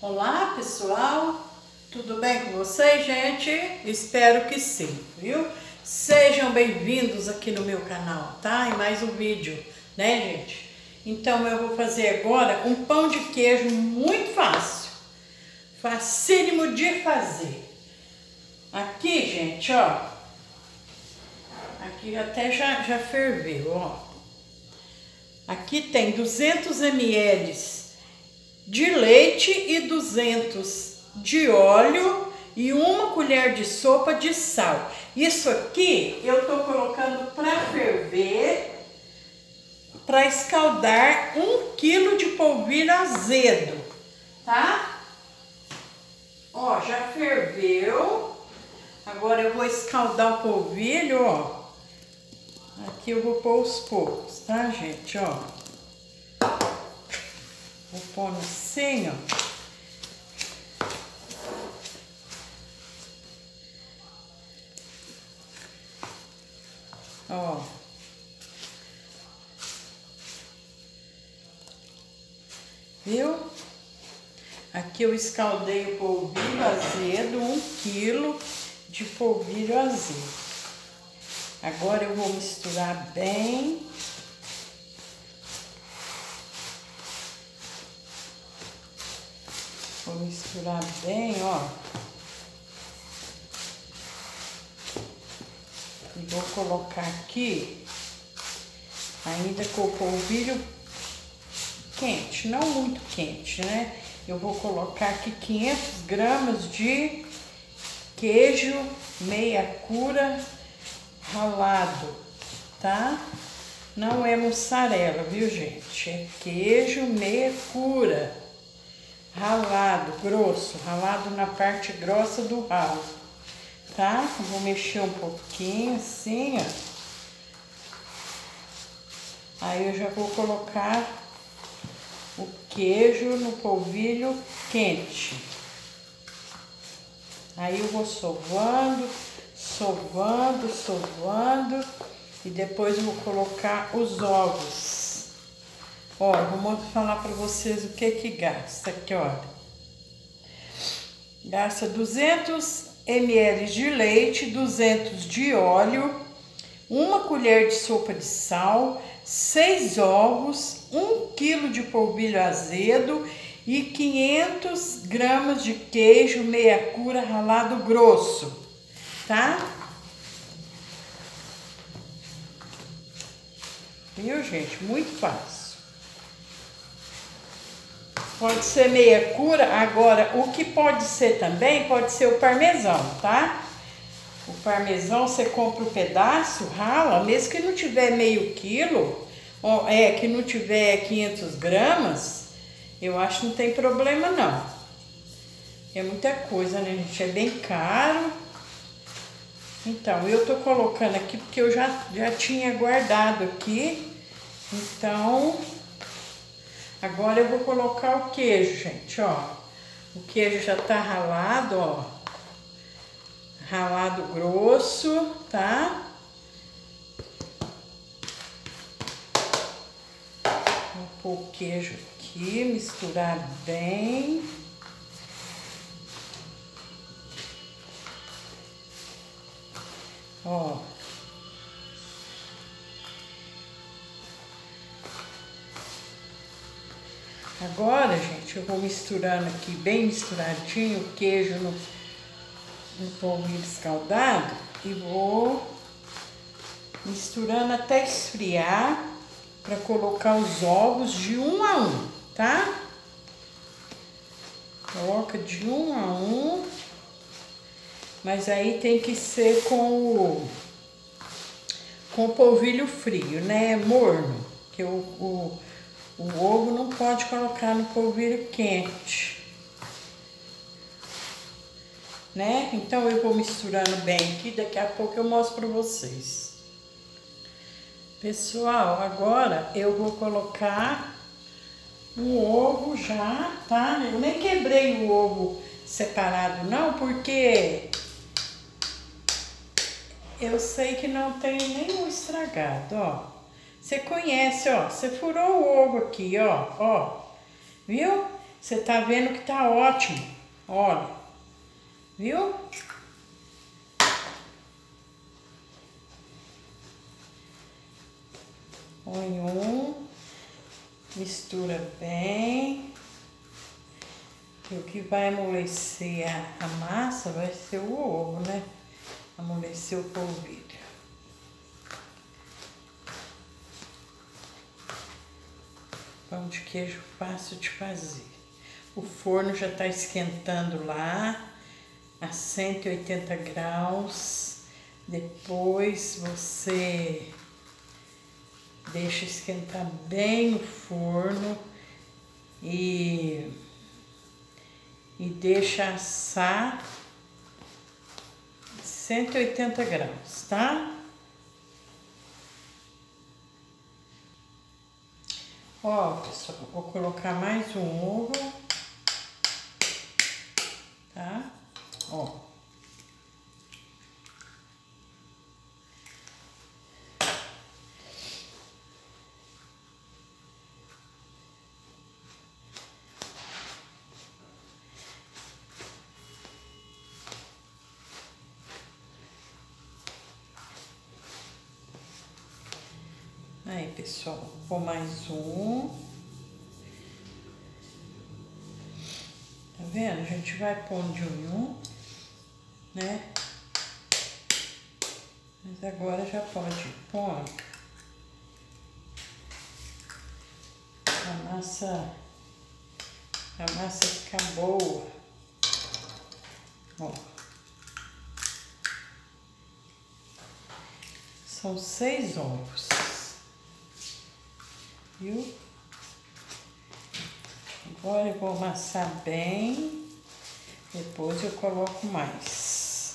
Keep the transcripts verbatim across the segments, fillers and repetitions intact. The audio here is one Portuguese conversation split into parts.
Olá pessoal, tudo bem com vocês, gente? Espero que sim, viu? Sejam bem-vindos aqui no meu canal, tá? Em mais um vídeo, né, gente? Então eu vou fazer agora um pão de queijo muito fácil, facílimo de fazer. Aqui, gente, ó, aqui até já, já ferveu, ó. Aqui tem duzentos mililitros de leite e duzentos de óleo e uma colher de sopa de sal. Isso aqui eu tô colocando para ferver, para escaldar um quilo de polvilho azedo, tá? Ó, já ferveu. Agora eu vou escaldar o polvilho, ó. Aqui eu vou pôr aos poucos, tá, gente, ó. Vou pôr assim, ó. Ó. Viu? Aqui eu escaldei o polvilho azedo, um quilo de polvilho azedo. Agora eu vou misturar bem. Vou misturar bem, ó. E vou colocar aqui, ainda com o polvilho quente, não muito quente, né? Eu vou colocar aqui quinhentas gramas de queijo meia cura ralado, tá? Não é mussarela, viu, gente? É queijo meia cura. Ralado, grosso, ralado na parte grossa do ralo, tá? Eu vou mexer um pouquinho assim, ó. Aí eu já vou colocar o queijo no polvilho quente. Aí eu vou sovando, sovando, sovando e depois eu vou colocar os ovos. Ó, vou falar para vocês o que que gasta aqui, ó. Gasta duzentos mililitros de leite, duzentos de óleo, uma colher de sopa de sal, seis ovos, um quilo de polvilho azedo e quinhentas gramas de queijo meia cura ralado grosso, tá? Viu, gente? Muito fácil. Pode ser meia cura. Agora, o que pode ser também, pode ser o parmesão, tá? O parmesão, você compra um pedaço, rala, mesmo que não tiver meio quilo, ou, é, que não tiver quinhentas gramas, eu acho que não tem problema, não. É muita coisa, né, gente? É bem caro. Então, eu tô colocando aqui porque eu já, já tinha guardado aqui. Então... Agora eu vou colocar o queijo, gente, ó. O queijo já tá ralado, ó. Ralado grosso, tá? Vou pôr o queijo aqui, misturar bem. Ó. Agora, gente, eu vou misturando aqui bem misturadinho o queijo no, no polvilho escaldado e vou misturando até esfriar para colocar os ovos de um a um, tá? Coloca de um a um, mas aí tem que ser com o, com o polvilho frio, né? Morno, que o, o O ovo não pode colocar no polvilho quente, né? Então eu vou misturando bem aqui, daqui a pouco eu mostro para vocês. Pessoal, agora eu vou colocar o ovo já, tá? Eu nem quebrei o ovo separado não, porque eu sei que não tem nenhum estragado, ó. Você conhece, ó, você furou o ovo aqui, ó, ó, viu? Você tá vendo que tá ótimo. Olha, viu? Põe um, mistura bem. E o que vai amolecer a, a massa vai ser o ovo, né? Amolecer o polvilho. Pão de queijo fácil de fazer. O forno já está esquentando lá a cento e oitenta graus. Depois você deixa esquentar bem o forno e, e deixa assar cento e oitenta graus, tá? Ó, pessoal, vou colocar mais um ovo, tá? Ó. Aí, pessoal, vou pôr mais um. Tá vendo? A gente vai pondo de um em um, né? Mas agora já pode pôr. A massa, a massa fica boa. Ó. São seis ovos. Viu? Agora eu vou amassar bem, depois eu coloco mais.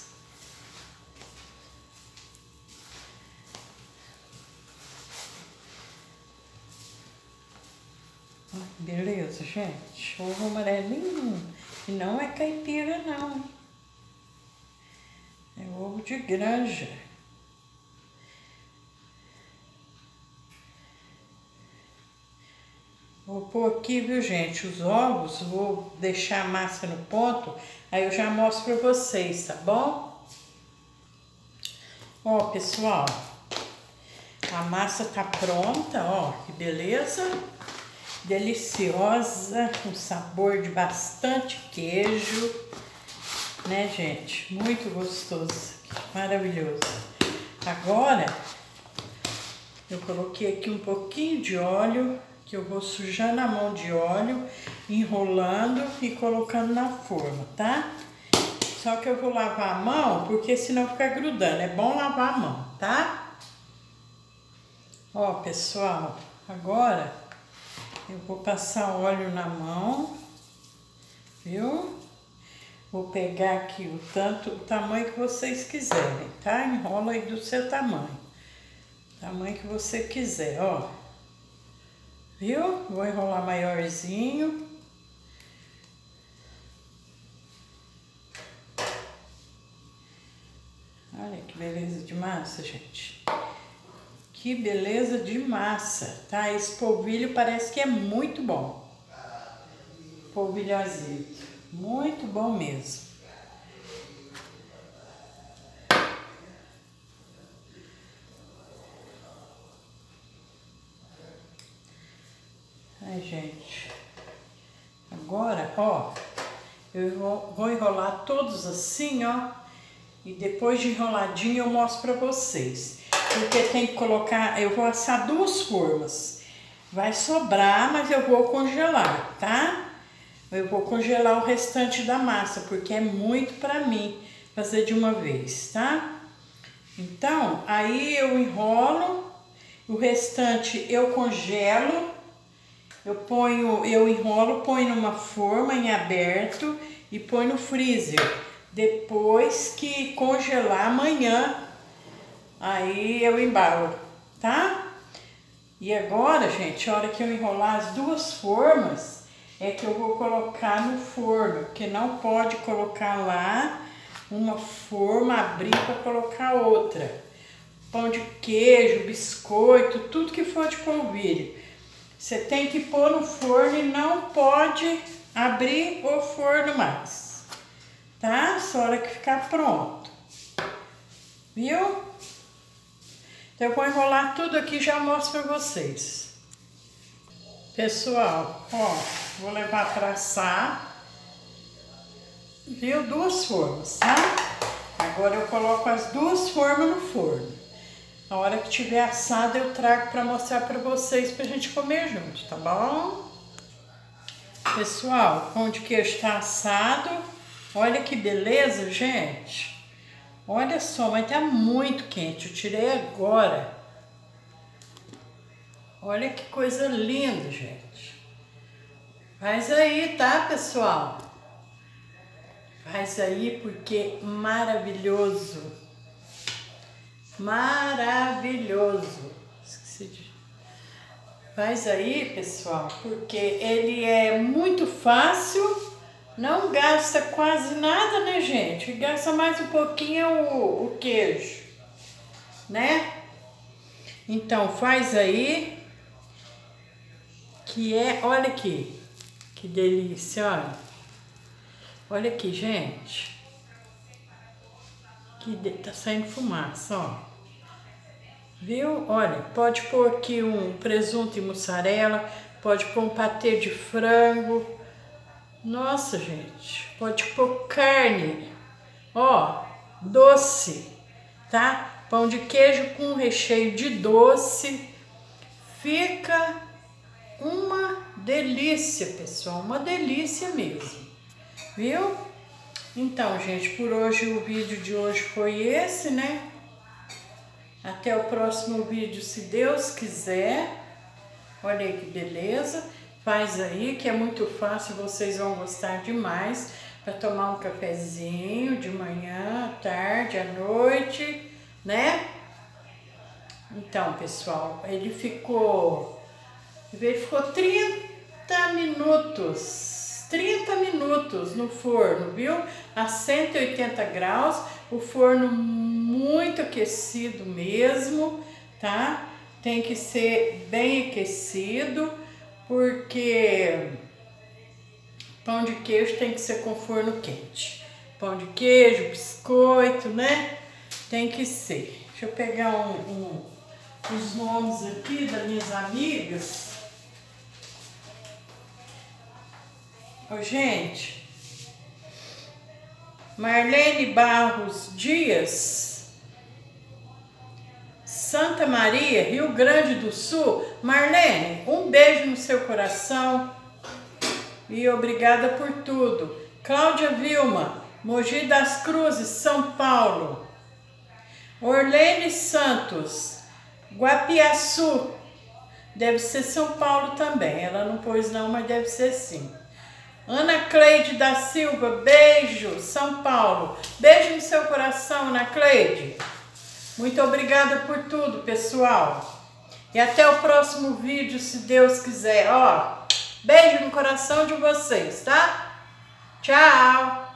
Beleza, gente? Ovo amarelinho. E não é caipira, não. É ovo de granja. Vou pôr aqui, viu, gente, os ovos, vou deixar a massa no ponto, aí eu já mostro pra vocês, tá bom? Ó, pessoal, a massa tá pronta, ó, que beleza, deliciosa, com sabor de bastante queijo, né, gente? Muito gostoso, maravilhoso. Agora, eu coloquei aqui um pouquinho de óleo, que eu vou sujar na mão de óleo, enrolando e colocando na forma, tá? Só que eu vou lavar a mão, porque senão fica grudando. É bom lavar a mão, tá? Ó, pessoal, agora eu vou passar óleo na mão, viu? Vou pegar aqui o tanto, o tamanho que vocês quiserem, tá? Enrola aí do seu tamanho. Tamanho que você quiser, ó. Viu? Vou enrolar maiorzinho. Olha que beleza de massa, gente. Que beleza de massa, tá? Esse polvilho parece que é muito bom. Polvilho azedo. Muito bom mesmo. Ai, gente, agora, ó, eu vou, vou enrolar todos assim, ó, e depois de enroladinho eu mostro pra vocês, porque tem que colocar, eu vou assar duas formas, vai sobrar, mas eu vou congelar, tá? Eu vou congelar o restante da massa, porque é muito pra mim fazer de uma vez, tá? Então, aí eu enrolo, o restante eu congelo. Eu ponho, eu enrolo, ponho numa forma em aberto e ponho no freezer. Depois que congelar amanhã, aí eu embalo, tá? E agora, gente, a hora que eu enrolar as duas formas, é que eu vou colocar no forno, porque não pode colocar lá uma forma, abrir para colocar outra. Pão de queijo, biscoito, tudo que for de polvilho. Você tem que pôr no forno e não pode abrir o forno mais, tá? Só a hora que ficar pronto, viu? Então eu vou enrolar tudo aqui e já mostro pra vocês. Pessoal, ó, vou levar pra assar, viu? Duas formas, tá? Agora eu coloco as duas formas no forno. A hora que tiver assado eu trago pra mostrar pra vocês pra gente comer junto, tá bom? Pessoal, o pão de queijo tá assado. Olha que beleza, gente. Olha só, mas tá muito quente. Eu tirei agora. Olha que coisa linda, gente. Faz aí, tá, pessoal? Faz aí porque maravilhoso. Maravilhoso. Esqueci de... Faz aí, pessoal, porque ele é muito fácil, não gasta quase nada, né, gente? Gasta mais um pouquinho o, o queijo, né? Então, faz aí, que é, olha aqui, que delícia, olha. Olha aqui, gente. Que de... tá saindo fumaça, ó. Viu? Olha, pode pôr aqui um presunto e mussarela, pode pôr um patê de frango. Nossa, gente, pode pôr carne, ó, doce, tá? Pão de queijo com recheio de doce. Fica uma delícia, pessoal, uma delícia mesmo, viu? Então, gente, por hoje o vídeo de hoje foi esse, né? Até o próximo vídeo, se Deus quiser. Olha aí que beleza. Faz aí, que é muito fácil, vocês vão gostar demais. Para tomar um cafezinho de manhã, à tarde, à noite, né? Então, pessoal, ele ficou... Ele ficou trinta minutos. trinta minutos no forno, viu? A cento e oitenta graus. O forno muito aquecido mesmo, tá? Tem que ser bem aquecido, porque pão de queijo tem que ser com forno quente. Pão de queijo, biscoito, né? Tem que ser. Deixa eu pegar um, um, os nomes aqui das minhas amigas. Ô, gente... Marlene Barros Dias, Santa Maria, Rio Grande do Sul. Marlene, um beijo no seu coração e obrigada por tudo. Cláudia Vilma, Mogi das Cruzes, São Paulo. Orlene Santos, Guapiaçu, deve ser São Paulo também. Ela não pôs não, mas deve ser sim. Ana Cleide da Silva, beijo, São Paulo. Beijo no seu coração, Ana Cleide. Muito obrigada por tudo, pessoal. E até o próximo vídeo, se Deus quiser. Ó, beijo no coração de vocês, tá? Tchau!